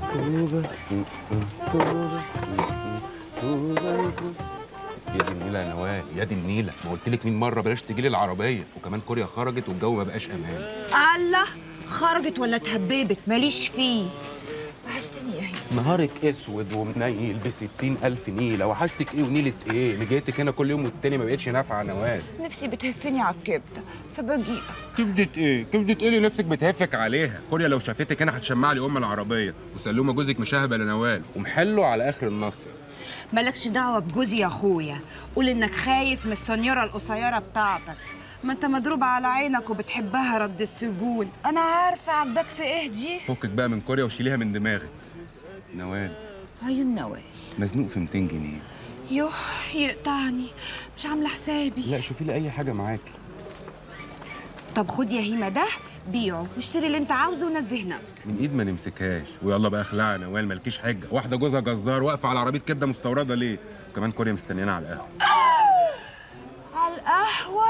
توبة توبة توبة. يا دي النيلة يا نوال، يا دي النيلة، ما قلتلك 100 مرة بلاش تجيلي العربية، وكمان كوريا خرجت والجو ما بقاش أمان. الله، خرجت ولا اتهببت ماليش فيه. وحشتني يا هي. نهارك اسود ومنيل ب60,000 نيلة، وحشتك ايه ونيلة ايه؟ اللي جيتك هنا كل يوم والتاني ما بقتش نافعة يا نوال. نفسي بتهفني على الكبده فبجيء. كبدة ايه؟ كبدة ايه اللي نفسك بتهفك عليها؟ كوريا لو شافتك هنا هتشمع لي العربية، وسلومة جوزك مشهبة لنوال ومحله على آخر النصر. مالكش دعوه بجوزي يا اخويا، قول انك خايف من السنيوره القصيره بتاعتك. ما انت مضروب على عينك وبتحبها رد السجون. انا عارفه عجبك في ايه دي. فكك بقى من كوريا وشيليها من دماغك. نوال، عيون نوال مزنوق في 200 جنيه. يوه يقطعني، مش عامله حسابي. لا شوفي لي اي حاجه معاكي. طب خد يا هيما ده بيعه واشتري اللي انت عاوزه ونزه نفسك. من ايد ما نمسكهاش، ويلا بقى اخلعي يا نوال، مالكيش حجه. واحده جوزها جزار واقفه على عربيه كبده مستورده ليه؟ وكمان كوريا مستنيانا على القهوه. على القهوه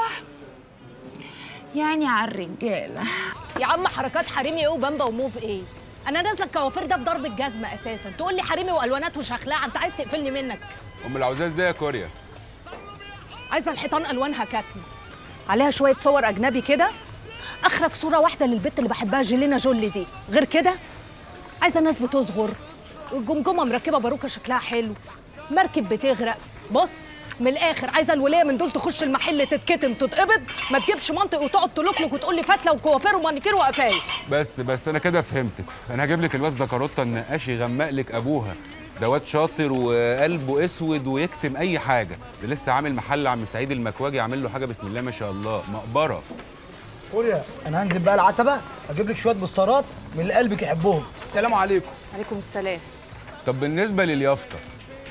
يعني على الرجاله. يا عم حركات حريمي ايه وبامبا وموف ايه؟ انا نازله الكوافير ده بضرب الجزمه اساسا، تقول لي حريمي والوانات وشخلاعه، انت عايز تقفلني منك. اللي عاوزاه ازاي يا كوريا؟ عايزه الحيطان الوانها كتم، عليها شويه صور اجنبي كده، اخرك صوره واحده للبت اللي بحبها جيلينا جولي دي، غير كده عايزه ناس بتصغر، والجمجمه مركبه باروكه شكلها حلو، مركب بتغرق. بص من الاخر، عايزه الوليه من دول تخش المحل تتكتم تتقبض، ما تجيبش منطق وتقعد تلوكلك وتقول لي فتله وكوافير ومانيكير وقفايه. بس انا كده فهمتك. انا هجيب لك الواد ده كاروتا النقاش يغمق لك ابوها. ده واد شاطر وقلبه اسود ويكتم اي حاجه. ده لسه عامل محل عم سعيد المكواجي، عامل له حاجه بسم الله ما شاء الله، مقبره. كوريا انا هنزل بقى العتبه اجيب لك شويه بوسترات من اللي قلبك يحبهم. السلام عليكم. عليكم السلام. طب بالنسبه لليافطه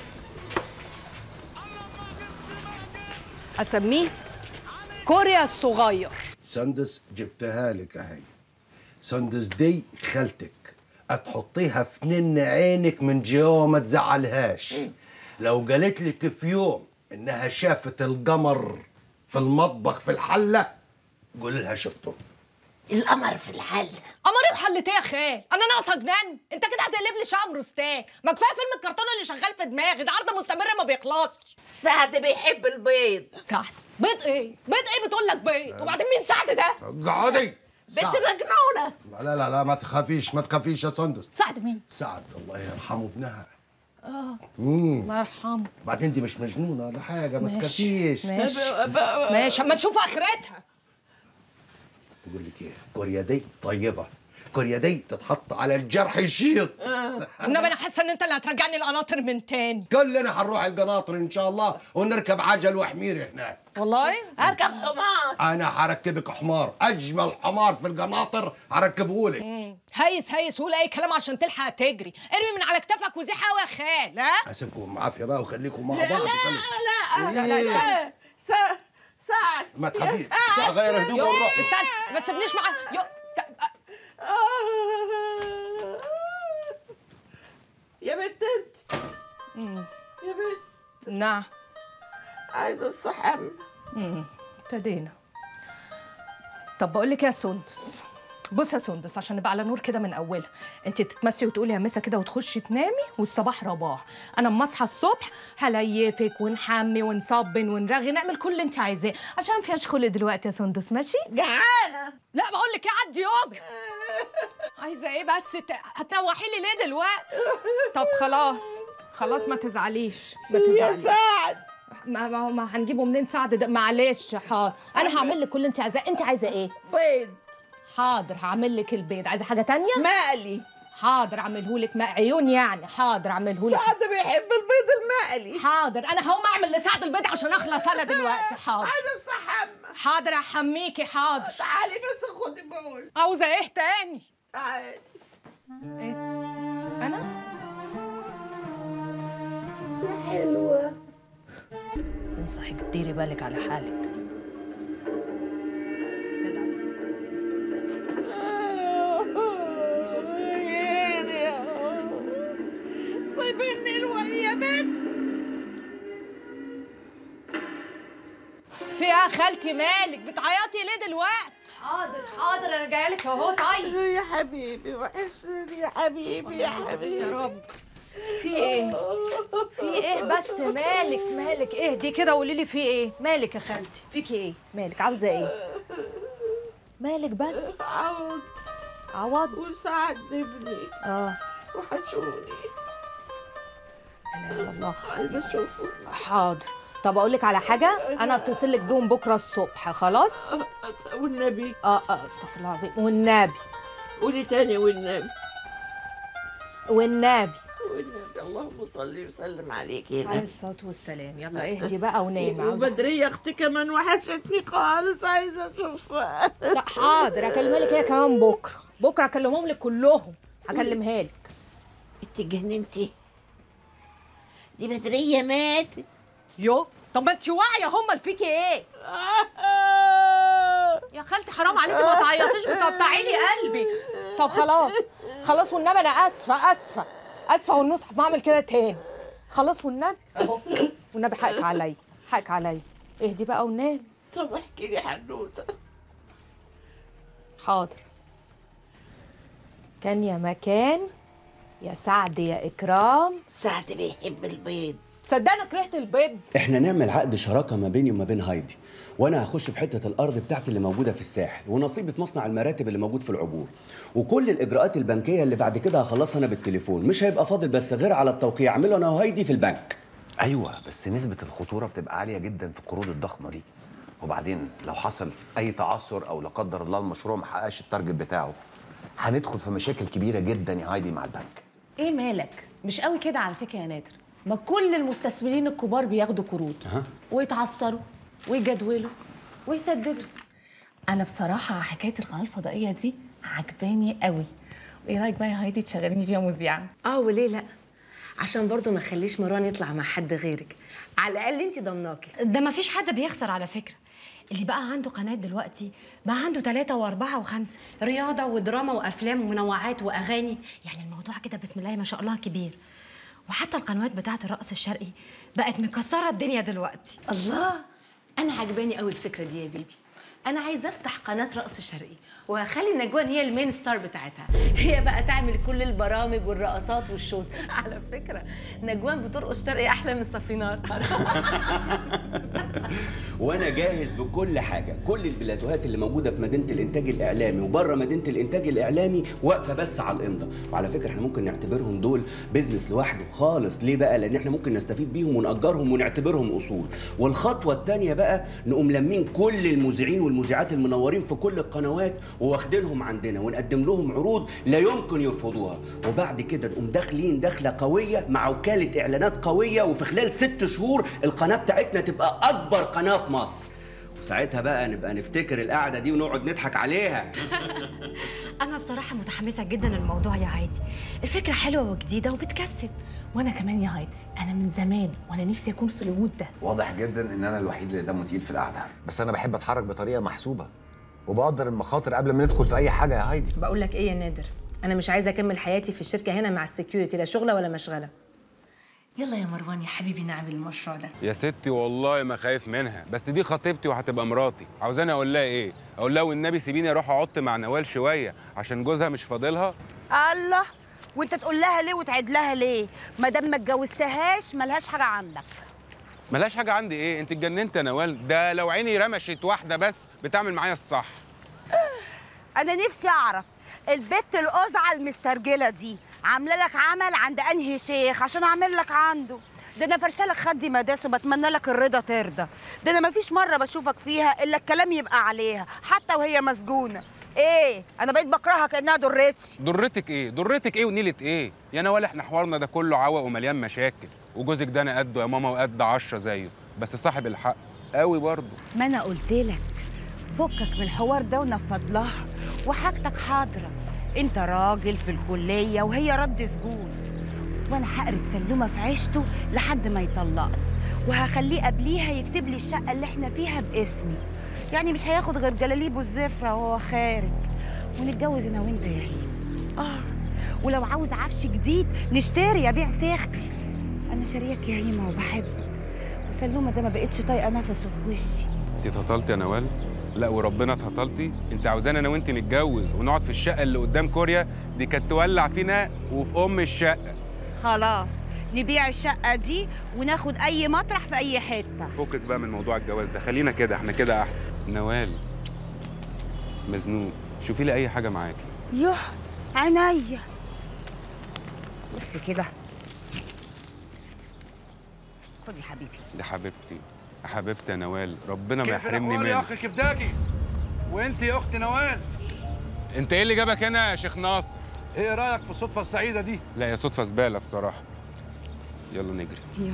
اسميه كوريا الصغير. سندس جبتها لك اهي. سندس دي خالتك، هتحطيها في نن عينك من جوا ما تزعلهاش. لو قالت لك في يوم انها شافت القمر في المطبخ في الحله، قول لها شفته. القمر في الحل. قمر ايه وحلت ايه يا خال؟ انا ناقصه جنان؟ انت كده هتقلب لي شقه بروستان. ما كفايه فيلم الكرتون اللي شغال في دماغي ده، عرض مستمر ما بيخلصش. سعد بيحب البيض. سعد؟ بيض ايه؟ بيض ايه بتقول لك بيض؟ وبعدين مين سعد ده؟ اقعدي. بنت مجنونه. لا ما تخافيش ما تخافيش يا سندس. سعد مين؟ سعد الله يرحمه ابنها. الله يرحمه. بعدين دي مش مجنونه ولا حاجه، ما ماشي. تخافيش. ماشي اما نشوف اخرتها. بقول لك ايه، كوريا دي طيبه، كوريا دي تتحط على الجرح يشيط. انما انا حاسه ان انت اللي هترجعني القناطر من تاني. كلنا هنروح القناطر ان شاء الله ونركب عجل وحمير هناك. والله اركب حمار. انا هركبك حمار، اجمل حمار في القناطر هركبهولك. هيس قول اي كلام عشان تلحق تجري، ارمي من على كتفك وزيح قوي يا خال. ها اسيبكم عافيه بقى وخليكم مع بعض. لا سعد ما تخافيش، غير هدوء ونروح. استنى ما تسيبنيش معاه. يا بنت انت. يا بنت نعم عايزه الصحن. ابتدينا. طب بقول لك يا سندس، بص يا سندس عشان نبقى على نور كده من اولها، انت تتمسي وتقولي يا مسا كده وتخشي تنامي والصباح رباح. انا اما اصحى الصبح هليفك ونحمي ونصبن ونرغي، نعمل كل اللي انت عايزاه عشان فيهاش خلق دلوقتي يا سندس. ماشي؟ جعانه. لا بقول لك ايه، عدي يومك. عايزه ايه بس؟ هتنوحي لي ليه دلوقتي؟ طب خلاص ما تزعليش ما تزعليش. يا سعد ما هنجيبه منين سعد ده؟ معلش حاضر، انا هعمل لك كل اللي انت عايزاه. انت عايزه ايه؟ بيض. حاضر هعمل لك البيض. عايزه حاجه تانية؟ مقلي. حاضر اعمله لك عيون يعني. حاضر اعمله لك. سعد بيحب البيض المقلي. حاضر انا هقوم اعمل لسعد البيض عشان اخلص انا دلوقتي. حاضر عايزه الصحن. حاضر احميكي. حاضر تعالي بس خدي بول. عاوزه ايه تاني؟ تعالي. ايه انا يا حلوه. انصحك ديري بالك على حالك. سايبني الوقت يا بنت. في ايه يا خالتي مالك بتعيطي ليه دلوقتي؟ حاضر حاضر، انا جايه لك اهو. طيب يا حبيبي وحشني يا حبيبي يا حبيبي يا رب. في ايه؟ في ايه بس؟ مالك اهدي كده وقولي لي في ايه؟ مالك يا خالتي؟ فيكي ايه؟ مالك عاوزه ايه؟ مالك بس؟ عوض وسعد ابني وحشوني. لا اله الا الله. عايزه اشوفه. حاضر. طب اقول لك على حاجه، انا اتصل لك بيهم بكره الصبح. خلاص؟ والنبي. استغفر الله العظيم. والنبي. قولي تاني والنبي. والنبي. والنبي. اللهم صل وسلم عليك يا عليه نبي. الصلاه والسلام. يلا اهدي بقى ونامي. وبدرية اختي كمان وحشتني خالص، عايزه اشوفها. لا حاضر، هكلمها لك هي كمان بكره هكلمهم لك كلهم، هكلمها لك. انت جننتي، دي بدرية ماتت. يو طب ما انت واعيه، امال فيكي ايه؟ يا خالتي حرام عليكي، ما تعيطيش، بتقطعي لي قلبي. طب خلاص والنبي، انا اسفه والنصح ما اعمل كده تاني. خلاص والنبي اهو، والنبي حقك عليا. اهدي بقى ونام. طب احكي لي حنوته. حاضر. كان يا مكان، يا سعد يا اكرام. سعد بيحب البيض. تصدقني كرهت البيض. احنا نعمل عقد شراكه ما بيني وما بين هايدي، وانا هخش بحته الارض بتاعتي اللي موجوده في الساحل، ونصيبي في مصنع المراتب اللي موجود في العبور، وكل الاجراءات البنكيه اللي بعد كده هخلصها انا بالتليفون. مش هيبقى فاضل بس غير على التوقيع اعمله انا وهايدي في البنك. ايوه بس نسبه الخطوره بتبقى عاليه جدا في القروض الضخمه دي، وبعدين لو حصل اي تعثر او لا قدر الله المشروع ما حققش التارجت بتاعه، هندخل في مشاكل كبيره جدا يا هايدي مع البنك. ايه مالك؟ مش قوي كده على فكره يا نادر. ما كل المستثمرين الكبار بياخدوا قروض ويتعثروا ويجدولوا ويسددوا. انا بصراحه حكايه القناه الفضائيه دي عجباني قوي. وايه رايك بقى يا هايدي تشغليني فيها مذيعه؟ وليه لا؟ عشان برضو ما اخليش مروان يطلع مع حد غيرك، على الاقل انت ضمناكي. ده ما فيش حد بيخسر على فكره. اللي بقى عنده قناه دلوقتي بقى عنده 3 و4 و5، رياضه ودراما وافلام ومنوعات واغاني. يعني الموضوع كده بسم الله ما شاء الله كبير. وحتى القنوات بتاعه الرقص الشرقي بقت مكسره الدنيا دلوقتي. الله، انا عجباني قوي الفكره دي يا بيبي. انا عايزه افتح قناه رقص شرقي وهخلي نجوان هي المين ستار بتاعتها، هي بقى تعمل كل البرامج والرقصات والشوز. على فكره نجوان بترقص شرقي احلى من صفينار. وانا جاهز بكل حاجه. كل البلاتوهات اللي موجوده في مدينه الانتاج الاعلامي وبره مدينه الانتاج الاعلامي واقفه بس على الامضه. وعلى فكره احنا ممكن نعتبرهم دول بيزنس لوحده خالص. ليه بقى؟ لان احنا ممكن نستفيد بيهم ونأجرهم ونعتبرهم اصول. والخطوه الثانيه بقى نقوم لمين كل المذيعين والمذيعات المنورين في كل القنوات وواخدينهم عندنا ونقدم لهم عروض لا يمكن يرفضوها. وبعد كده نقوم داخلين دخله قويه مع وكاله اعلانات قويه، وفي خلال 6 شهور القناه بتاعتنا تبقى اكبر قناه في مصر. وساعتها بقى نبقى نفتكر القعده دي ونقعد نضحك عليها. انا بصراحه متحمسه جدا للموضوع يا هايدي. الفكره حلوه وجديده وبتكسب. وانا كمان يا هايدي، انا من زمان وانا نفسي اكون في الوود ده. واضح جدا ان انا الوحيد اللي دمه تقيل في القعده، بس انا بحب اتحرك بطريقه محسوبه وبقدر المخاطر قبل ما ندخل في اي حاجه يا هايدي. بقول لك ايه يا نادر، انا مش عايزه اكمل حياتي في الشركه هنا مع السكيورتي، لا شغله ولا مشغله. يلا يا مروان يا حبيبي نعمل المشروع ده. يا ستي والله ما خايف منها، بس دي خطيبتي وهتبقى مراتي. عاوزاني اقول لها ايه؟ اقول لها والنبي سيبيني اروح اقعد مع نوال شويه عشان جوزها مش فاضلها؟ الله، وانت تقول لها ليه وتعيد لها ليه؟ ما دام ما اتجوزتهاش ملهاش حاجه عندك. ملهاش حاجه عندي ايه؟ انت اتجننت يا نوال؟ ده لو عيني رمشت واحده بس بتعمل معايا الصح. انا نفسي اعرف البت القزعه المسترجله دي عامله لك عمل عند انهي شيخ عشان اعمل لك عنده؟ ده انا فرشالك خدي مداس وبتمنى لك الرضا ترضى. ده انا مفيش مره بشوفك فيها الا الكلام يبقى عليها حتى وهي مسجونه. ايه، انا بقيت بكرهها كانها ضرتي. ضرتك ايه؟ ضرتك ايه ونيله ايه؟ يا نوال احنا حوارنا ده كله عوق ومليان مشاكل، وجوزك ده انا قده يا ماما وقد 10 زيه، بس صاحب الحق قوي برضه. ما انا قلت لك فكك من الحوار ده ونفض لها وحاجتك حاضره. انت راجل في الكليه وهي رد سجون، وانا هقرب سلومه في عيشته لحد ما يطلقني، وهخليه قبليها يكتب لي الشقه اللي احنا فيها باسمي. يعني مش هياخد غير جلاليبه الزفره وهو خارج، ونتجوز انا وانت يا هيما. ولو عاوز عفش جديد نشتري، ابيع سيختي. انا شارياك يا هيما وبحبك، وسلومه ده ما بقتش طايقه نفسه في وشي. انت اتهطلتي يا نوال؟ لا وربنا اتهطلتي، انت عاوزانا انا وانت نتجوز ونقعد في الشقه اللي قدام كوريا دي؟ كانت تولع فينا وفي ام الشقه. خلاص نبيع الشقة دي وناخد أي مطرح في أي حتة. فكك بقى من موضوع الجواز ده، خلينا كده، احنا كده احسن. نوال مزنوق، شوفي لي اي حاجه معاكي. يوه عينيا. بصي كده، خدي حبيبي. دي حبيبتي، حبيبتي يا نوال، ربنا ما يحرمني منك. يا منك. اخي كبداجي، وانت يا اخت نوال، انت ايه اللي جابك هنا يا شيخ ناصر؟ ايه رايك في الصدفه السعيده دي؟ لا يا صدفه زباله بصراحه. يلا نجري. يلا.